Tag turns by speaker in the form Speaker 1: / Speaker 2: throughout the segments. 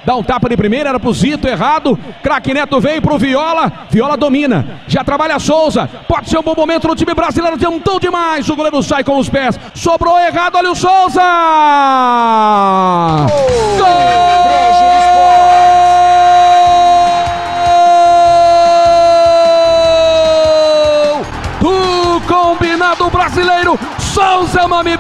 Speaker 1: dá um tapa de primeira, era pro Zito, errado. Craque Neto vem pro Viola, Viola domina, já trabalha Souza, pode ser um bom momento no time brasileiro, tentou demais, o goleiro sai com os pés, sobrou errado, olha o Souza! Gol! Do combinado brasileiro, Souza é o nome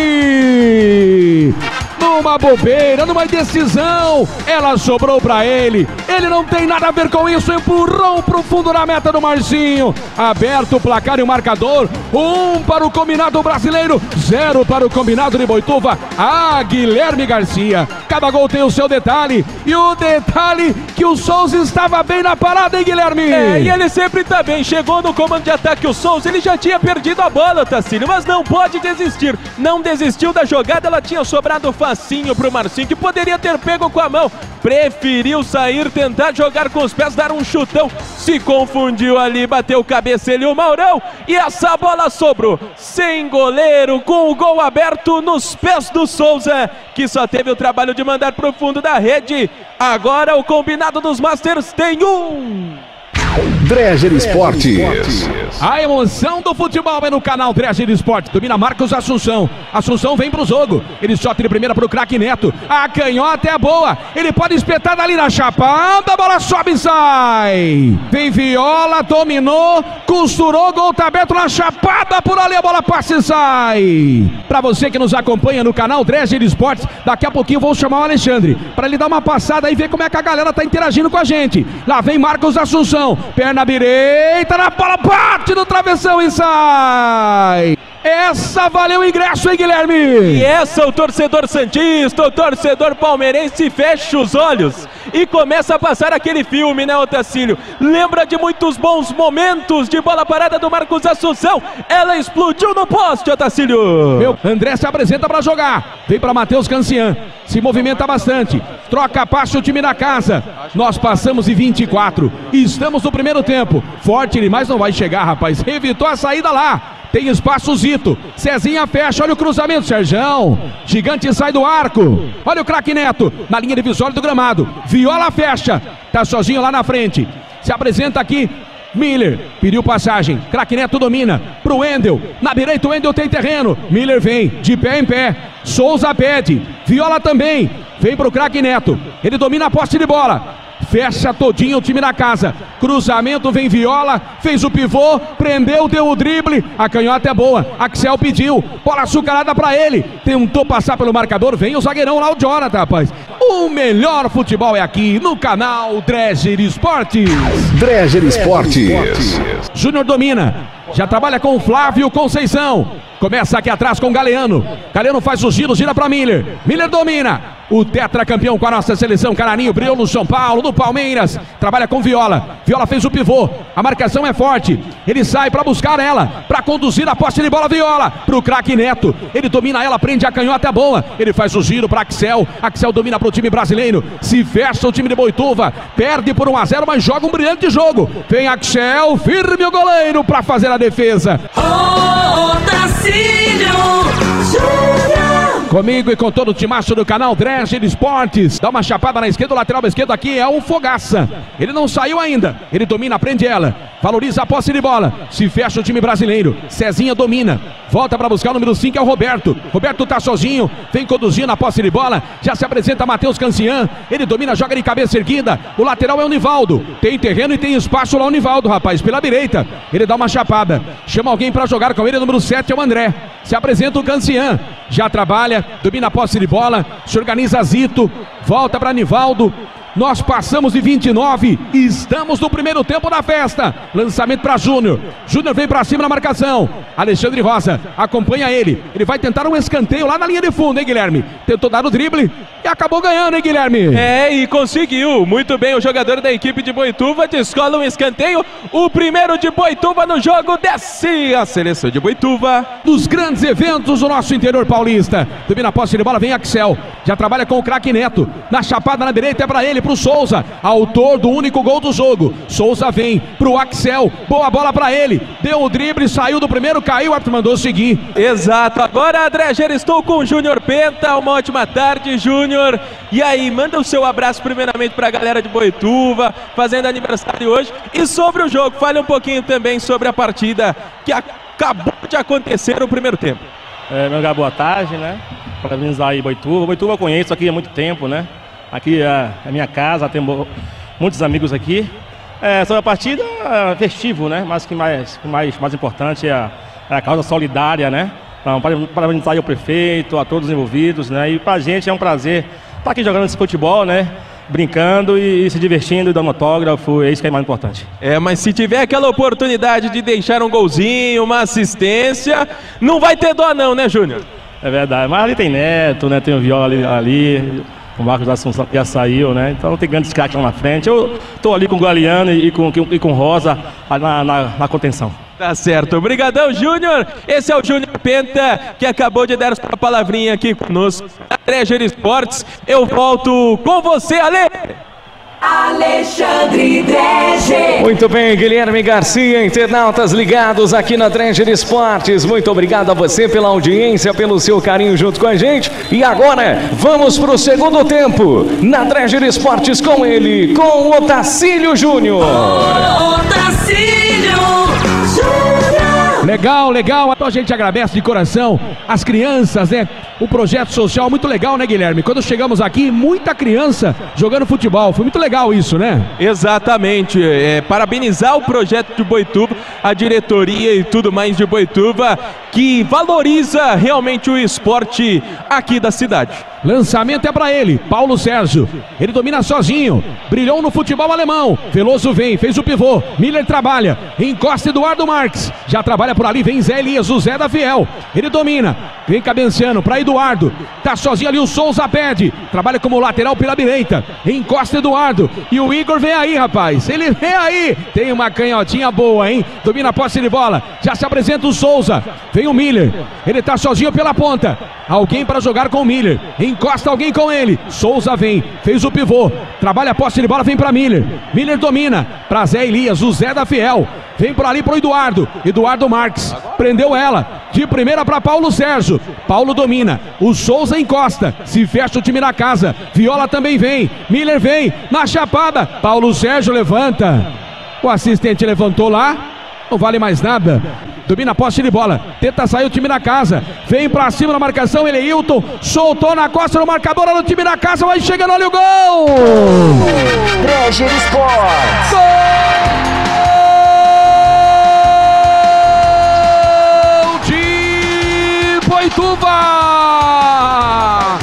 Speaker 1: dele! Numa bobeira, numa indecisão, ela sobrou pra ele. Ele não tem nada a ver com isso, empurrou pro fundo da meta do Marcinho. Aberto o placar e o marcador, 1 para o combinado brasileiro, 0 para o combinado de Boituva. Guilherme Garcia, cada gol tem o seu detalhe, e o detalhe que o Souza estava bem na parada, hein, Guilherme?
Speaker 2: E ele sempre tá bem, chegou no comando de ataque o Souza, ele já tinha perdido a bola, Tassilo, mas não pode desistir, não desistiu da jogada, ela tinha sobrado facinho pro Marcinho, que poderia ter pego com a mão, preferiu sair, tentar jogar com os pés, dar um chutão, se confundiu ali, bateu cabeça ele o Maurão, e essa bola sobrou, sem goleiro, com o gol aberto nos pés do Souza, que só teve o trabalho de mandar pro fundo da rede. Agora o combinado dos Masters tem um.
Speaker 3: Dreger Esportes.
Speaker 1: A emoção do futebol é no canal Dreger Esportes. Domina Marcos Assunção. Assunção vem pro jogo. Ele shot de primeira pro craque Neto. A canhota é boa. Ele pode espetar dali na chapada. A bola sobe e sai. Vem Viola, dominou, costurou, gol tá aberto na chapada. Por ali a bola passa e sai. Pra você que nos acompanha no canal Dreger Esportes, daqui a pouquinho vou chamar o Alexandre pra ele dar uma passada e ver como é que a galera tá interagindo com a gente. Lá vem Marcos Assunção. Perna direita, na bola, parte no travessão e sai. Essa valeu o ingresso, hein, Guilherme?
Speaker 2: E essa o torcedor santista, o torcedor palmeirense fecha os olhos e começa a passar aquele filme, né, Otacílio? Lembra de muitos bons momentos de bola parada do Marcos Assunção. Ela explodiu no poste, Otacílio.
Speaker 1: Meu André se apresenta para jogar. Vem para Matheus Cancian. Se movimenta bastante. Troca passe o time da casa. Nós passamos em 24. Estamos no primeiro tempo. Forte ele, mas não vai chegar, rapaz. Evitou a saída lá. Tem espaço Zito, Cezinha fecha, olha o cruzamento, Serjão, Gigante sai do arco, olha o craque Neto, na linha divisória do gramado, Viola fecha, tá sozinho lá na frente, se apresenta aqui, Miller, pediu passagem, craque Neto domina, pro Wendel, na direita o Wendel tem terreno, Miller vem, de pé em pé, Souza pede, Viola também, vem pro craque Neto, ele domina a posse de bola, fecha todinho o time da casa. Cruzamento, vem Viola, fez o pivô, prendeu, deu o drible, a canhota é boa, Axel pediu, bola açucarada pra ele, tentou passar pelo marcador, vem o zagueirão lá, o Jonathan, rapaz. O melhor futebol é aqui no canal Dreger Esportes.
Speaker 3: Dreger Esportes.
Speaker 1: Júnior domina, já trabalha com o Flávio Conceição. Começa aqui atrás com o Galeano. Galeano faz o giro, gira para Miller. Miller domina. O tetracampeão com a nossa seleção, Canarinho, brilhou no São Paulo, no Palmeiras. Trabalha com Viola. Viola fez o pivô. A marcação é forte. Ele sai para buscar ela, para conduzir a posse de bola. Viola pro craque Neto. Ele domina ela, prende a canhota boa. Ele faz o giro para Axel. Axel domina pro time brasileiro. Se fecha o time de Boituva. Perde por 1-0, mas joga um brilhante jogo. Vem Axel, firme o goleiro para fazer a defesa. Comigo e com todo o timaço do canal Dreger Esportes. Dá uma chapada na esquerda, o lateral esquerdo aqui é o Fogaça. Ele não saiu ainda, ele domina, prende ela, valoriza a posse de bola, se fecha o time brasileiro. Cezinha domina, volta para buscar o número 5, é o Roberto. Roberto tá sozinho, vem conduzindo a posse de bola, já se apresenta Matheus Cancian, ele domina, joga de cabeça erguida, o lateral é o Nivaldo. Tem terreno e tem espaço lá o Nivaldo, rapaz, pela direita. Ele dá uma chapada, chama alguém para jogar com ele, o número 7 é o André. Se apresenta o Cancian, já trabalha, domina a posse de bola, se organiza Zito, volta para Nivaldo. Nós passamos de 29 e estamos no primeiro tempo da festa. Lançamento para Júnior. Júnior vem para cima na marcação. Alexandre Rosa acompanha ele. Ele vai tentar um escanteio lá na linha de fundo, hein, Guilherme? Tentou dar o drible e acabou ganhando, hein, Guilherme?
Speaker 2: E conseguiu. Muito bem, o jogador da equipe de Boituva descola um escanteio. O primeiro de Boituva no jogo, desce a seleção de Boituva.
Speaker 1: Dos grandes eventos do nosso interior paulista. Domina a posse de bola, vem Axel. Já trabalha com o craque Neto. Na chapada na direita é para ele. pro Souza, autor do único gol do jogo. Souza vem pro Axel, boa bola pra ele, deu o drible, saiu do primeiro, caiu, o árbitro mandou seguir.
Speaker 2: Exato, agora Dreger, estou com o Júnior Penta, uma ótima tarde, Júnior. E aí, manda o seu abraço primeiramente pra galera de Boituva, fazendo aniversário hoje. E sobre o jogo, fale um pouquinho também sobre a partida que acabou de acontecer no primeiro tempo.
Speaker 4: Meu lugar, boa tarde, né? Parabenizar aí Boituva. Boituva eu conheço aqui há muito tempo, né? Aqui é a minha casa, tenho muitos amigos aqui. Sobre a partida, festivo, né? Mas que mais importante é a causa solidária, né? Então, parabenizar aí o prefeito, a todos os envolvidos, né? E pra gente é um prazer estar aqui jogando esse futebol, né? Brincando e se divertindo e dando autógrafo, é isso que é mais importante.
Speaker 2: Mas se tiver aquela oportunidade de deixar um golzinho, uma assistência, não vai ter dó não, né, Júnior?
Speaker 4: É verdade, mas ali tem Neto, né, tem o Viola ali o Marcos da Assunção já saiu, né, então tem grandes craques lá na frente. Eu tô ali com o Galeano e com Rosa na contenção.
Speaker 2: Tá certo, obrigadão, Júnior. Esse é o Júnior Penta, que acabou de dar sua palavrinha aqui conosco na Dreger Esportes. Eu volto com você, Ale!
Speaker 5: Alexandre Dreger.
Speaker 6: Muito bem, Guilherme Garcia, internautas ligados aqui na Dreger Esportes. Muito obrigado a você pela audiência, pelo seu carinho junto com a gente. E agora, vamos para o segundo tempo na Dreger Esportes com ele, com o Otacílio Júnior.
Speaker 5: Otacílio Júnior.
Speaker 1: Legal, legal. Então a gente agradece de coração as crianças, né? O projeto social muito legal, né, Guilherme? Quando chegamos aqui, muita criança jogando futebol. Foi muito legal isso, né?
Speaker 2: Exatamente. Parabenizar o projeto de Boituva, a diretoria e tudo mais de Boituva, que valoriza realmente o esporte aqui da cidade.
Speaker 1: Lançamento é pra ele, Paulo Sérgio. Ele domina sozinho, brilhou no futebol alemão. Veloso vem, fez o pivô. Miller trabalha, encosta Eduardo Marques. Já trabalha por ali, vem Zé Elias, o Zé da Fiel. Ele domina, vem cabenciando pra Eduardo. Tá sozinho ali, o Souza pede. Trabalha como lateral pela direita. Encosta Eduardo. E o Igor vem aí, rapaz. Ele vem aí. Tem uma canhotinha boa, hein? Domina a posse de bola. Já se apresenta o Souza. Vem o Miller. Ele tá sozinho pela ponta. Alguém para jogar com o Miller. Encosta alguém com ele. Souza vem. Fez o pivô. Trabalha a posse de bola. Vem para Miller. Miller domina. Pra Zé Elias. O Zé da Fiel. Vem por ali pro Eduardo. Eduardo Marques. Prendeu ela. De primeira para Paulo Sérgio. Paulo domina. O Souza encosta. Se fecha o time na casa. Viola também vem. Miller vem. Na chapada. Paulo Sérgio levanta. O assistente levantou lá. Não vale mais nada. Domina a posse de bola. Tenta sair o time da casa. Vem pra cima na marcação. Ele é Hilton. Soltou na costa no marcador. Olha o time da casa. Vai chegando. Olha o gol.
Speaker 3: Dreger Esportes.
Speaker 1: Gol de Boituva.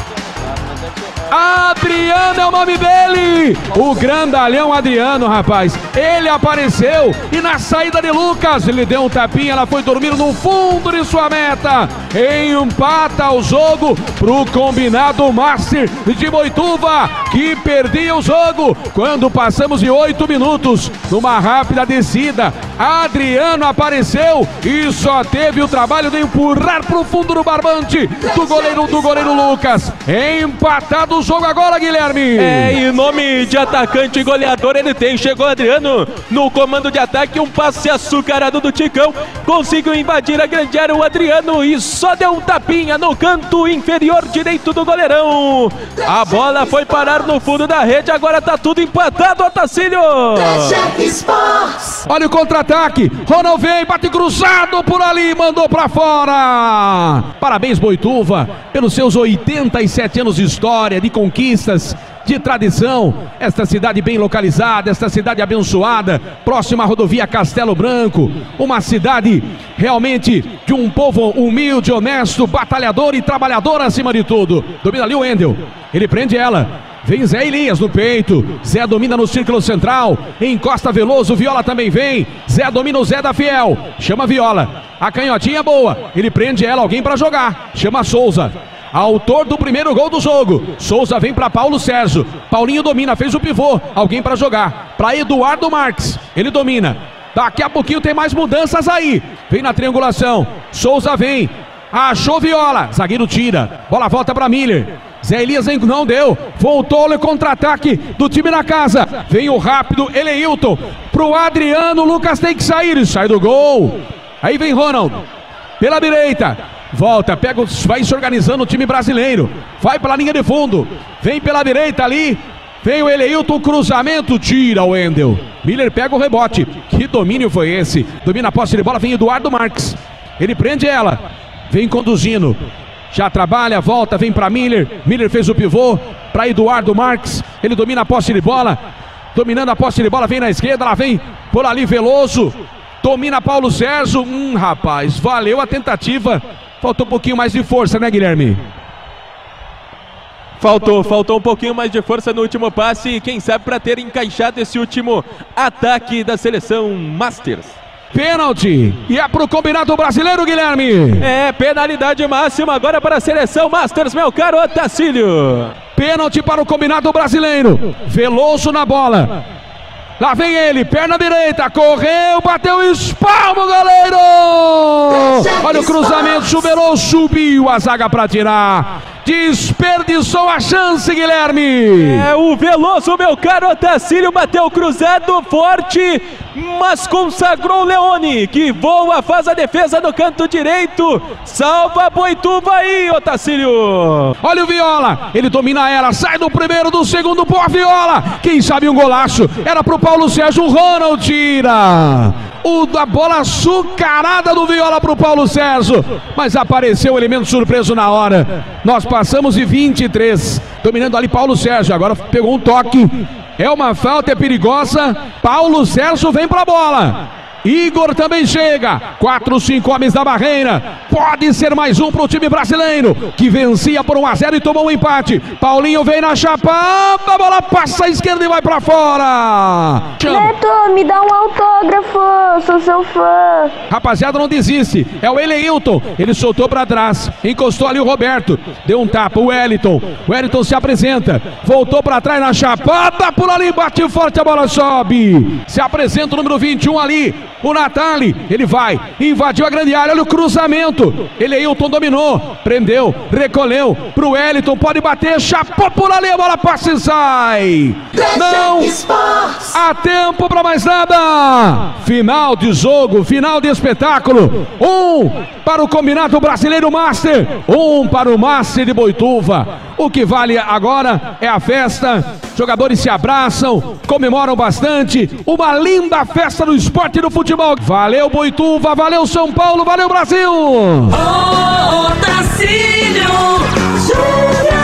Speaker 1: Adriano é o nome dele. O grandalhão Adriano, rapaz. Ele apareceu e na saída de Lucas, ele deu um tapinha, ela foi dormir no fundo de sua meta. Empata o jogo pro combinado Master de Boituva, que perdia o jogo quando passamos de 8 minutos. Numa rápida descida, Adriano apareceu e só teve o trabalho de empurrar pro fundo do barbante do goleiro Lucas. Empatado o jogo agora, Guilherme.
Speaker 2: E nome de atacante e goleador ele tem. Chegou Adriano no comando de ataque, um passe açucarado do Ticão. Conseguiu invadir a grande área o Adriano e só deu um tapinha no canto inferior direito do goleirão. A bola foi parar no fundo da rede, agora tá tudo empatado, Otacílio.
Speaker 1: Olha o contra-ataque. Ronald vem, bate cruzado por ali, mandou pra fora. Parabéns, Boituva, pelos seus 87 anos de história, de conquistas, de tradição. Esta cidade bem localizada, esta cidade abençoada, próxima à rodovia Castelo Branco. Uma cidade realmente de um povo humilde, honesto, batalhador e trabalhador acima de tudo. Domina ali o Wendel. Ele prende ela. Vem Zé Elias no peito. Zé domina no círculo central. Encosta Veloso. Viola também vem. Zé domina o Zé da Fiel. Chama Viola. A canhotinha é boa. Ele prende ela. Alguém para jogar. Chama Souza. Autor do primeiro gol do jogo. Souza vem para Paulo Sérgio. Paulinho domina. Fez o pivô. Alguém para jogar. Para Eduardo Marques. Ele domina. Daqui a pouquinho tem mais mudanças aí. Vem na triangulação. Souza vem. Achou Viola. Zagueiro tira. Bola volta para Miller. Zé Elias não deu. Voltou o contra-ataque do time na casa. Vem o rápido Eleilton pro Adriano. Lucas tem que sair. Sai do gol. Aí vem Ronald. Pela direita. Volta, pega, vai se organizando o time brasileiro. Vai pela linha de fundo. Vem pela direita ali. Vem o Eleilton, cruzamento. Tira o Wendel. Miller pega o rebote. Que domínio foi esse? Domina a posse de bola. Vem Eduardo Marques. Ele prende ela. Vem conduzindo. Já trabalha, volta, vem para Miller. Miller fez o pivô para Eduardo Marques. Ele domina a posse de bola. Dominando a posse de bola, vem na esquerda. Lá vem por ali Veloso. Domina Paulo Sérgio. Rapaz, valeu a tentativa. Faltou um pouquinho mais de força, né, Guilherme?
Speaker 2: Faltou um pouquinho mais de força no último passe. E quem sabe para ter encaixado esse último ataque da seleção Masters.
Speaker 1: Pênalti, e é pro combinado brasileiro, Guilherme.
Speaker 2: É, penalidade máxima agora para a seleção Masters, meu caro Otacílio.
Speaker 1: Pênalti para o combinado brasileiro. Veloso na bola. Lá vem ele, perna direita, correu, bateu, espalma o goleiro. Olha o cruzamento, chuveirou, subiu a zaga para tirar. Desperdiçou a chance, Guilherme.
Speaker 2: É, o Veloso, meu caro Otacílio, bateu cruzado forte, mas consagrou o Leone, que voa, faz a defesa no canto direito, salva a Boituva aí, Otacílio.
Speaker 1: Olha o Viola, ele domina ela, sai do primeiro, do segundo, pô, Viola. Quem sabe um golaço, era pro Paulo Sérgio, o Ronald tira. A bola açucarada do Viola pro Paulo Sérgio, mas apareceu o elemento surpreso na hora. Nós passamos de 23, dominando ali Paulo Sérgio, agora pegou um toque, é uma falta, é perigosa. Paulo Sérgio vem pra bola. Igor também chega, 4, 5 homens da barreira, pode ser mais um pro time brasileiro, que vencia por 1-0 e tomou um empate. Paulinho vem na chapada, a bola passa à esquerda e vai pra fora.
Speaker 7: Neto, me dá um autógrafo, sou seu fã.
Speaker 1: Rapaziada, não desiste, é o Eleilton, ele soltou pra trás, encostou ali o Roberto, deu um tapa, o Wellington se apresenta, voltou pra trás na chapada, por ali, bate forte, a bola sobe, se apresenta o número 21 ali, o Natali, ele vai, invadiu a grande área, olha o cruzamento, Eleilton dominou, prendeu, recolheu pro Wellington, pode bater, chapou por ali, a bola passa e sai. Não há tempo para mais nada. Final de jogo, final de espetáculo. 1 para o combinado brasileiro Master, 1 para o Master de Boituva. O que vale agora é a festa. Jogadores se abraçam, comemoram bastante. Uma linda festa do esporte e do futebol. Valeu Boituva, valeu São Paulo, valeu Brasil.
Speaker 5: Otacílio Júnior.